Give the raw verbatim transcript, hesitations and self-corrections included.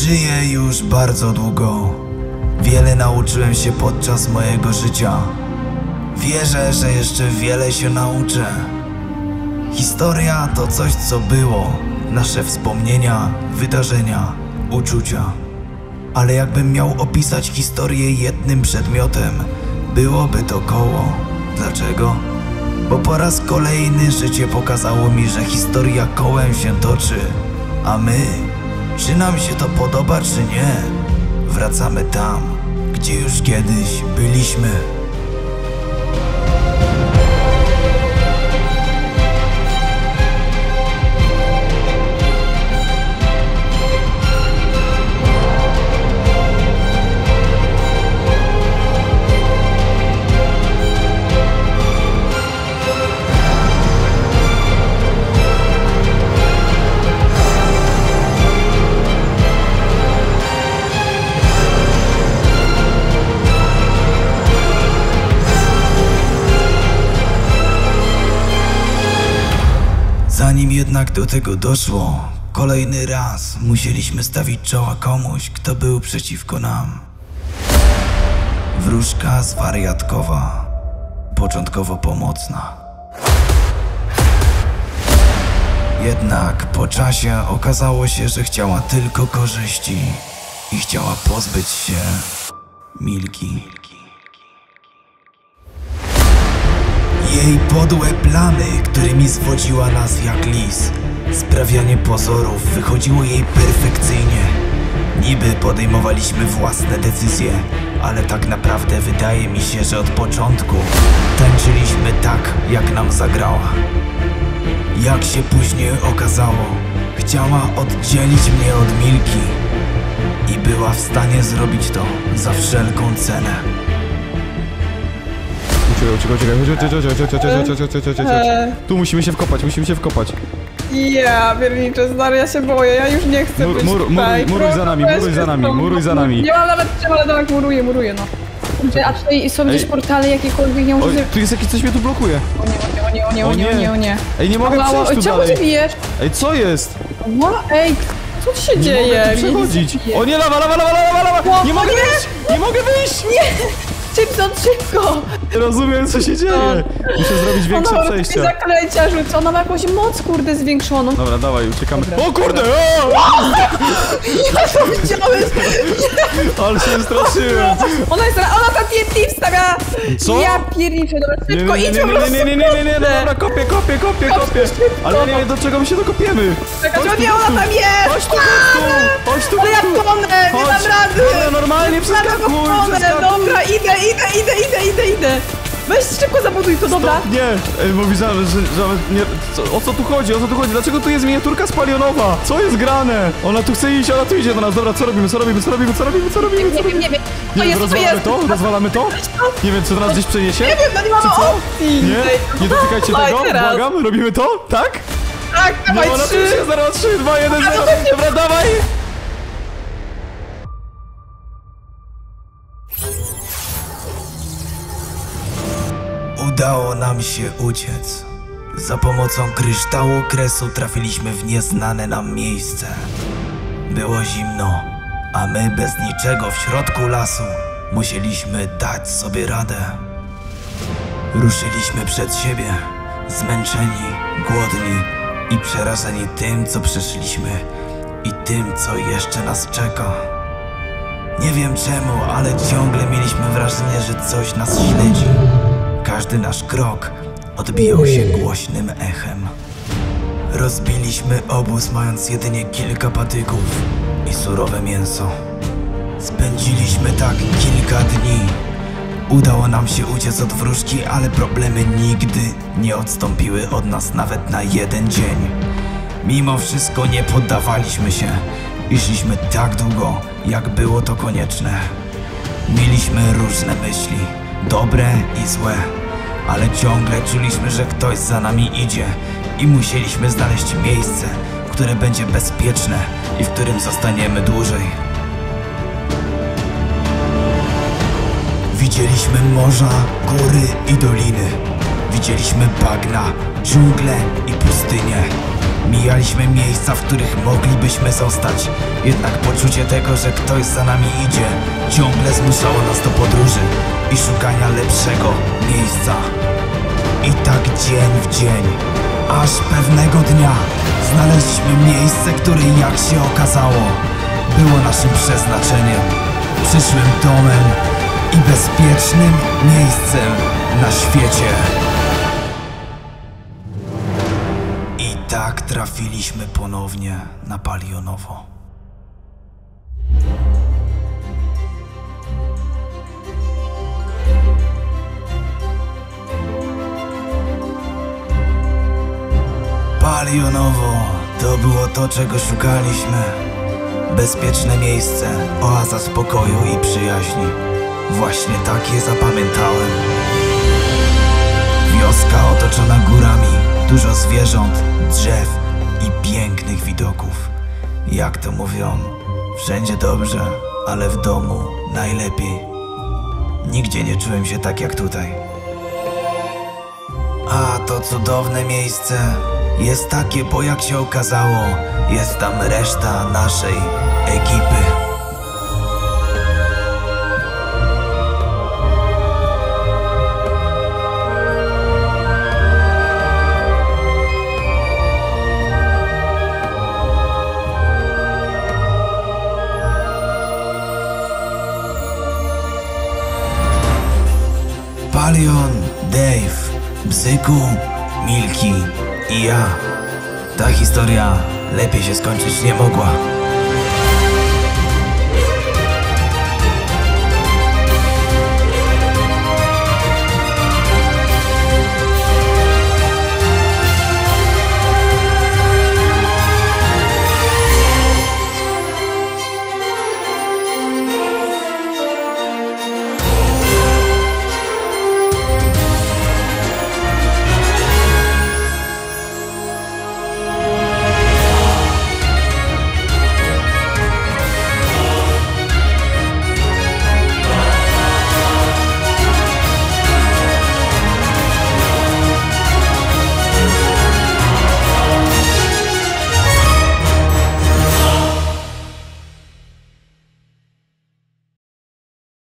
Żyję już bardzo długo. Wiele nauczyłem się podczas mojego życia. Wierzę, że jeszcze wiele się nauczę. Historia to coś, co było. Nasze wspomnienia, wydarzenia, uczucia. Ale jakbym miał opisać historię jednym przedmiotem, byłoby to koło. Dlaczego? Bo po raz kolejny życie pokazało mi, że historia kołem się toczy. A my, czy nam się to podoba, czy nie, wracamy tam, gdzie już kiedyś byliśmy. Zanim jednak do tego doszło, kolejny raz musieliśmy stawić czoła komuś, kto był przeciwko nam. Wróżka zwariatkowa, początkowo pomocna. Jednak po czasie okazało się, że chciała tylko korzyści i chciała pozbyć się Milki. Jej podłe plany, którymi zwodziła nas jak lis, sprawianie pozorów wychodziło jej perfekcyjnie. Niby podejmowaliśmy własne decyzje, ale tak naprawdę wydaje mi się, że od początku tańczyliśmy tak, jak nam zagrała. Jak się później okazało, chciała oddzielić mnie od Milki i była w stanie zrobić to za wszelką cenę. Uciekaj, uciekaj, uciekaj, chodź, chodź, chodź, chodź, chodź, chodź, chodź. Tu musimy się wkopać, musimy się wkopać. Ja pierniczę, stary, ja się boję, ja już nie chcę Mur, być mur, tutaj. muruj, muruj za nami, muruj za nami, muruj za nami. Nie mam nawet czym, ale tak muruję, muruję, no. A tutaj są gdzieś Ej. portale jakiekolwiek, nie Oj, może... tu jest jakiś, coś mnie tu blokuje. O nie, o nie, o nie, o nie, o nie, o nie. Ej, nie mogę Mało, przejść tu czemu dalej. ty bijesz? Ej, co jest? Ła, ej, co ci się Nie dzieje? mogę tu przechodzić. O nie, lawa, lawa, lawa, lawa, lawa! O, Nie mogę nie! wyjść! Nie mogę wyjść! Nie! Szybko, szybko! Rozumiem, co się dzieje. Muszę zrobić większe Ona ma takie przejścia. zaklęcia rzuca, ona ma jakąś moc, kurde, zwiększoną. Dobra, dawaj, uciekamy. Dobra. O kurde! O! Ja to widziałeś! Ale się straszyłem. Ona jest, ona tam T N T wstawia! Co? Ja pierniczę, dobra, Nie, szybko, nie, nie, idź nie, po nie, prostu! nie, nie, nie, nie, nie, no dobra, kopię, kopię, kopię, kopię. Ale ja nie wiem, do czego my się dokopiemy. Czekaj, Chodź nie, tu, ona tu. tam jest! Chodź tu, chodź tu, chodź tu, Ale ja chodź tu. tonę, nie Chodź. dam rady! Dobra, normalnie przeskakuj, Tonę, przeskakuj. dobra, idę, idę, idę, idę, idę, idę! Weź szybko zabuduj to, dobra? Stop, nie, Ej, mówi, że, że, że nie, co, o co tu chodzi, o co tu chodzi, dlaczego tu jest miniaturka spalionowa? Co jest grane? Ona tu chce iść, ona tu idzie do nas, dobra, co robimy, co robimy, co robimy, co robimy, co robimy, co Nie wiem, robimy? nie wiem, Nie to wiem, jest, to rozwalamy jest! to? Rozwalamy to? Nie wiem, co do nas gdzieś przeniesie? Nie wiem, no nie mamy Czy co? opcji! Nie? Nie dotykajcie Dawaj, tego, teraz. błagam, robimy to? Tak? Tak, dawaj, No, ona tu trzy! się zero, trzy, dwa, jeden, A, no zero, to nie- dobra, dawaj! Udało nam się uciec. Za pomocą kryształu kresu trafiliśmy w nieznane nam miejsce. Było zimno, a my bez niczego w środku lasu musieliśmy dać sobie radę. Ruszyliśmy przed siebie, zmęczeni, głodni i przerażeni tym, co przeszliśmy i tym, co jeszcze nas czeka. Nie wiem czemu, ale ciągle mieliśmy wrażenie, że coś nas śledzi. Każdy nasz krok odbijał się głośnym echem. Rozbiliśmy obóz, mając jedynie kilka patyków i surowe mięso. Spędziliśmy tak kilka dni. Udało nam się uciec od wróżki, ale problemy nigdy nie odstąpiły od nas nawet na jeden dzień. Mimo wszystko nie poddawaliśmy się i szliśmy tak długo, jak było to konieczne. Mieliśmy różne myśli, dobre i złe, ale ciągle czuliśmy, że ktoś za nami idzie i musieliśmy znaleźć miejsce, które będzie bezpieczne i w którym zostaniemy dłużej. Widzieliśmy morza, góry i doliny. Widzieliśmy bagna, dżunglę i pustynię. Mijaliśmy miejsca, w których moglibyśmy zostać. Jednak poczucie tego, że ktoś za nami idzie, ciągle zmuszało nas do podróży i szukania lepszego miejsca. I tak dzień w dzień, aż pewnego dnia znaleźliśmy miejsce, które, jak się okazało, było naszym przeznaczeniem, przyszłym domem i bezpiecznym miejscem na świecie. I tak trafiliśmy ponownie na Palionowo. Palionowo to było to, czego szukaliśmy. Bezpieczne miejsce, oaza spokoju i przyjaźni. Właśnie tak je zapamiętałem. Wioska otoczona górami, dużo zwierząt, drzew i pięknych widoków. Jak to mówią, wszędzie dobrze, ale w domu najlepiej. Nigdzie nie czułem się tak jak tutaj. A to cudowne miejsce jest takie, bo jak się okazało, jest tam reszta naszej ekipy. Palion, Dave, Bzyku, Milki i ja. Ta historia lepiej się skończyć nie mogła.